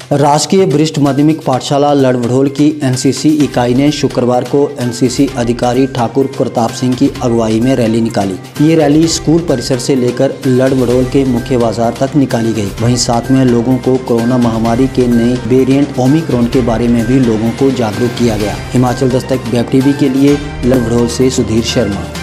राजकीय वरिष्ठ माध्यमिक पाठशाला लड़भड़ोल की एनसीसी इकाई ने शुक्रवार को एनसीसी अधिकारी ठाकुर प्रताप सिंह की अगुवाई में रैली निकाली। ये रैली स्कूल परिसर से लेकर लड़भड़ोल के मुख्य बाजार तक निकाली गई। वहीं साथ में लोगों को कोरोना महामारी के नए वेरिएंट ओमिक्रॉन के बारे में भी लोगों को जागरूक किया गया। हिमाचल दस्तक वेब टीवी के लिए लड़भड़ोल से सुधीर शर्मा।